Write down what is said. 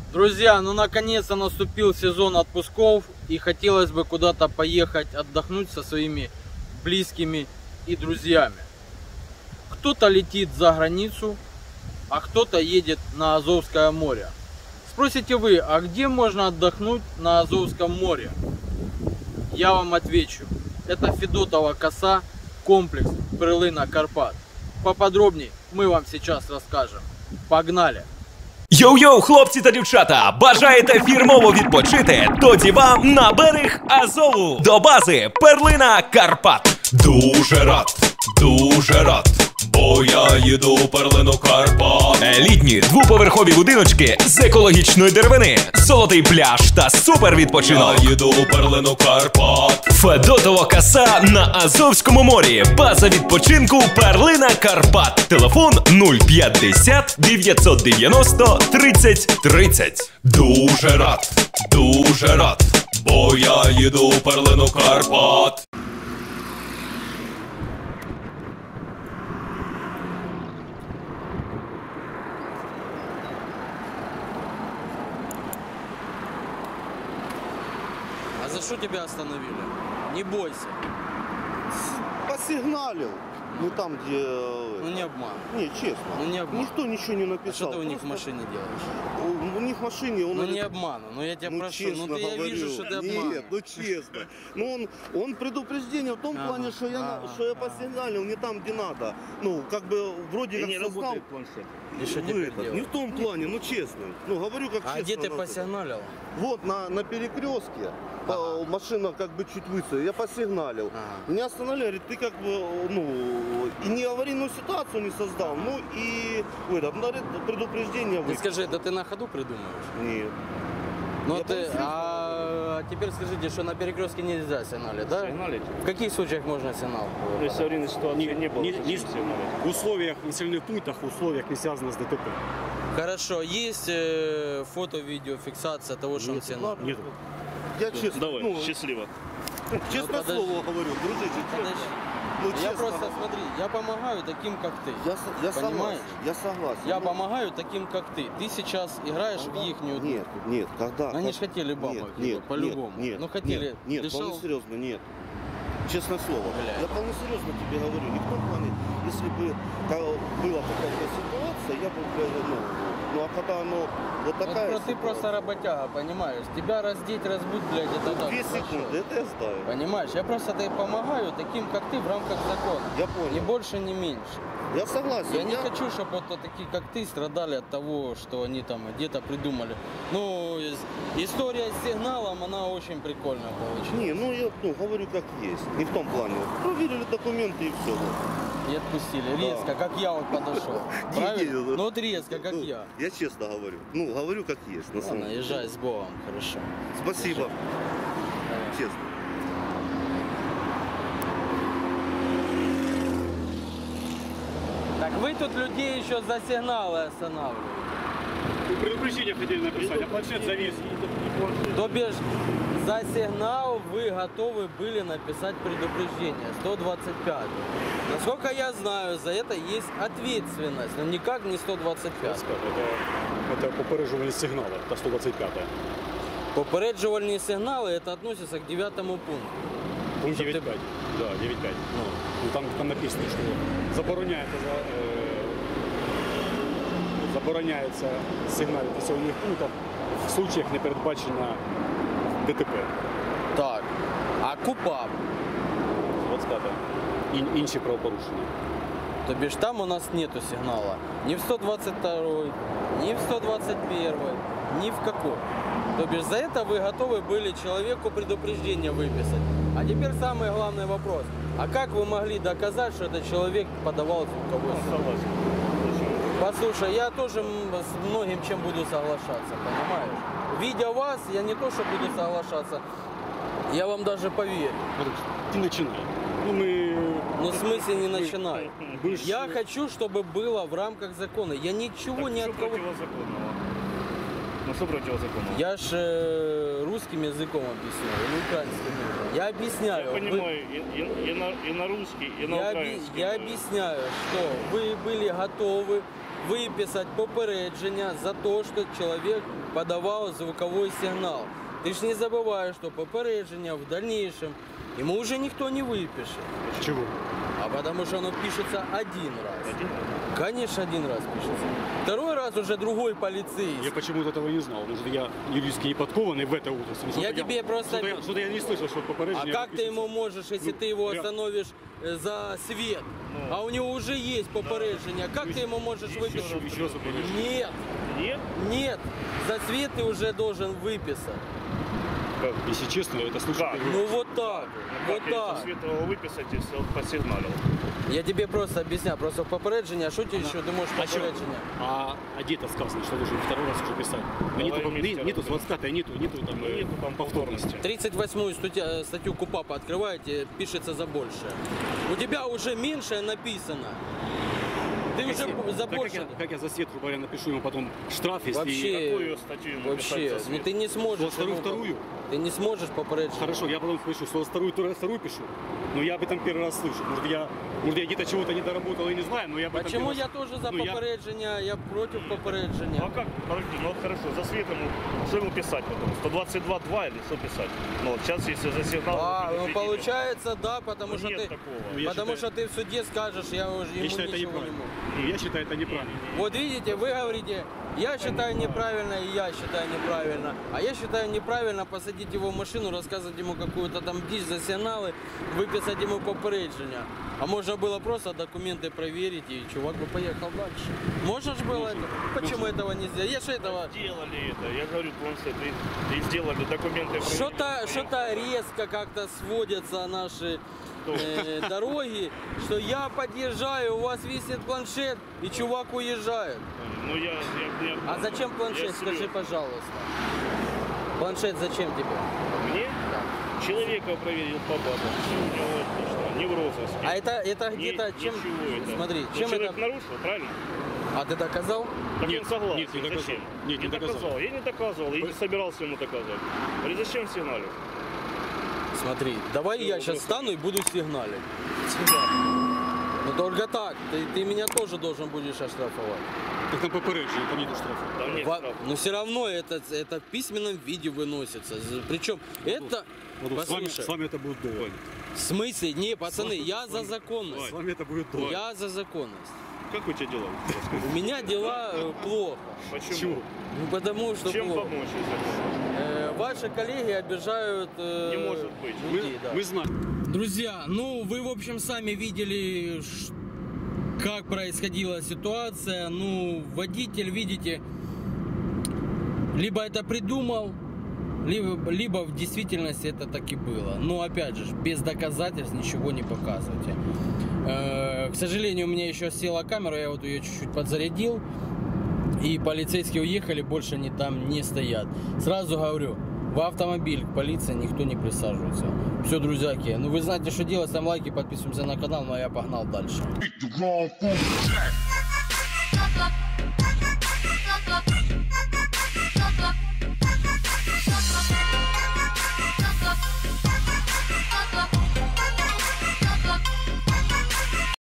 Друзья, ну наконец-то наступил сезон отпусков, и хотелось бы куда-то поехать отдохнуть со своими близкими и друзьями. Кто-то летит за границу, а кто-то едет на Азовское море. Спросите вы, а где можно отдохнуть на Азовском море? Я вам отвечу. Это Федотова коса, комплекс Перлина Карпат. Поподробнее мы вам сейчас расскажем. Погнали! Йоу-йоу, хлопці та дівчата! Бажаєте фірмово відпочити? Тоді вам на берег Азову до бази Перлина Карпат. Дуже рад, бо я їду в Перлину Карпат. Елітні двоповерхові будиночки з екологічної деревини, золотий пляж та супер відпочинок. Я їду в Перлину Карпат. Федотова коса на Азовському морі. База відпочинку Перлина Карпат. Телефон 050 990 30 30. Дуже рад, бо я їду в Перлину Карпат. А за что тебя остановили? Не бойся. Посигналил. Ну там, где... Ну не обман. Не, честно. Ну не обман. Никто ничего не А написал. что ты у них в Просто машине делаешь? У них в машине он... Ну не обману, ну я тебя Ну, прошу, честно ну ты, я говорю. вижу, что ты обманываешь. Нет, ну честно. Ну он предупреждение в том Ага, плане, что я ага. посигналил не там, где надо. Ну, как бы вроде как состав... И что в теперь этот, делать? не в том плане, ну честно. Ну говорю как А честно. где ты надо. посигналил? Вот на перекрестке. Ага. Машина как бы чуть выше, я посигналил. Ага. Меня остановили, говорит, ты как бы, ну, и не аварийную ситуацию не создал, ну и говорит, предупреждение Ты выписал. скажи, да ты на ходу придумываешь? Нет. Ну Я ты, помню, а теперь скажите, что на перекрестке нельзя сигналить, да? Сигналить? В каких случаях можно сигнал? Ну, если аварийной ситуации не было, зачем не сигналить? в условиях, в населенных пунктах, в условиях не связано с ДТП. Хорошо, есть фото-видеофиксация того, что он сигнал? Нет. Я честно, Давай, ну, счастливо. честное подожди. слово говорю, дружище, Подожди. честно. Ну, Я честно просто, говорю. смотри, я помогаю таким, как ты. Я Понимаешь? согласен, я согласен. Я Ну, помогаю таким, как ты. Ты сейчас играешь в ихнюю... Нет, когда? Они же хотели бабок, Нет, по-любому. Нет, Ну хотели, Нет, дышал. вполне серьезно, нет. Честное слово. Бля. Я вполне серьезно тебе говорю. Не в том плане, если бы была какая-то ситуация, я бы, ну а когда оно вот такая Вот ты просто работяга, понимаешь? Тебя раздеть, разбудить, блядь, это так. 2 хорошо. секунды, это я знаю. Понимаешь? Я просто тебе помогаю таким, как ты, в рамках закона. Я Ни понял. больше, ни меньше. Я согласен. Я не хочу, чтобы вот такие, как ты, страдали от того, что они там где-то придумали. Ну, история с сигналом, она очень прикольная получилась. Не, ну я говорю как есть. Не в том плане. Проверили документы и все. И отпустили. Резко, как я вот подошел. Не, Правильно? не, Ну вот резко, как Ну, я. Я честно говорю. Ну, говорю как есть. На самом Ладно, деле. езжай с Богом, хорошо. Спасибо. Давай. Честно. Так вы тут людей еще за сигналы останавливаете. Предупреждение хотели написать, а планшет завис. То бишь, за сигнал вы готовы были написать предупреждение, 125. Насколько я знаю, за это есть ответственность, но никак не 125. Это попереджувальні сигнали, та 125. Попереджувальные сигналы, это относится к 9 пункту. Пункт Щоб ти- 9.5. Да, 9.5. Ну, там написано, что забороняється сигнал в населених пунктах в случаях не передбачено ДТП. Так, а КУПАП, 25. Інші правопорушення. то бишь там у нас нету сигнала ни в 122, ни в 121, ни в какой. То бишь за это вы готовы были человеку предупреждение выписать. А теперь самый главный вопрос. А как вы могли доказать, что этот человек подавал звуковой сигнал? Послушай, я тоже с многим чем буду соглашаться, понимаешь? Видя вас, я не то, что буду соглашаться, я вам даже поверю. Ти починай. Ну, ми... Но в смысле не начинай. Ви ж- Я хочу, чтобы было в рамках закона. Я ничего ни от кого... противозаконного? Ну что противозаконного? Я ж русским языком объясняю, или украинским языком. Я объясняю. Я понимаю, и на русский, и на украинский. Я объясняю, что вы были готовы выписать попереджение за то, что человек подавал звуковой сигнал. Ты ж не забывай, что попереджение в дальнейшем ему уже никто не выпишет. Чего? А потому что оно пишется один раз. Один раз? Конечно, один раз пишется. Второй раз уже другой Я полицейский. почему-то этого не знал. Может, я юридически не подкованный в этой отрасли. Я тебе просто... Что-то я не слышал, что А попереджение... как ты ему можешь, если ты его остановишь за свет, а у него уже есть попереджение, как ты ему можешь выписать? Еще раз попереджение. Нет, Нет? нет, за свет ты уже должен выписать. Если честно, это слушай. Как? Ну вот так, вот Как я так. со Светлого выписать, если он посигналил? Я тебе просто объясняю, просто в попереджении, а что тебе еще ты можешь попереджение? А где-то сказано, что должен второй раз уже писать. Но нету, мистер, нету 25-й, нету там, Нету там повторности. 38-ю статью КУПАПа открываете, пишется за большее. У тебя уже меньшее написано. Ты уже за больше... Как я за свет, грубо говоря, напишу ему потом штраф, если... Вообще, Какую статью ему вообще, писать за свет? ты не сможешь... Вторую? Ты не сможешь попереджение. Хорошо, я потом пишу, что вторую пишу, но я об этом первый раз слышу. Может, я где-то чего-то не доработал и не знаю, но я об этом Почему первый я раз- тоже за Ну, я- попереджение, я против попереджения. Ну а как? Подожди, ну вот хорошо, за светом, что ему писать потом? 122.2 или что писать? Ну вот сейчас, если за сигнал... А, ну предупредили. получается, да, потому Ну, что нет ты... такого. Ну, я Потому считаю- что ты в суде скажешь, я уже Я ему считаю, это ничего не неправильно. могу. Ну, я считаю, это неправильно. Вот видите, вы говорите, я считаю неправильно, и я считаю неправильно. А я считаю неправильно посадить его в машину, рассказывать ему какую-то там дичь за сигналы, выписать ему попереджение. А можно было просто документы проверить, и чувак бы поехал дальше. Можно же было это? Почему этого не сделать? Я же этого... Сделали это, я говорю, планшет, и сделали документы. Что-то резко как-то сводятся наши дороги, что я подъезжаю, у вас висит планшет, и чувак уезжает. Ну я А зачем планшет, Я скажи, серьезно. пожалуйста. Планшет зачем тебе? Мне? Человека проверил по базам, все у него отлично, не в розыске. А это Ни- где-то чем... ничего это. Смотри, Ну, чем человек это... нарушил, правильно? А ты доказал? Так Нет, он согласен. нет, не доказал. Зачем? Нет, не доказал. Я не доказывал, я не собирался ему доказывать. Говорит, зачем сигналить? Смотри, давай я сейчас встану и буду сигналить. Ну только так, ты меня тоже должен будешь оштрафовать. Так там попереджение, там нету штрафа. Там нет штрафа. Но все равно это в письменном виде выносится. Причем это... Вот с Послушай, вами это будет долго. в смысле? Не, пацаны, С я вами- за законность. С вами это будет долго. Я за законность. Как у тебя дела? У меня дела плохо. Почему? Чего? Ну потому что Чем плохо. помочь, если Ваши коллеги обижают не может быть? людей, да. Мы знаем. Друзья, ну вы в общем сами видели, как происходила ситуация. Ну, водитель, видите, либо это придумал, либо в действительности это так и было. Но опять же, без доказательств ничего не показывайте. К сожалению, у меня еще села камера, я вот ее чуть-чуть подзарядил. И полицейские уехали, больше они там не стоят. Сразу говорю, в автомобиль к полиции никто не присаживается. Все, друзьяки, ну вы знаете, что делать, ставим лайки, подписываемся на канал, ну а я погнал дальше.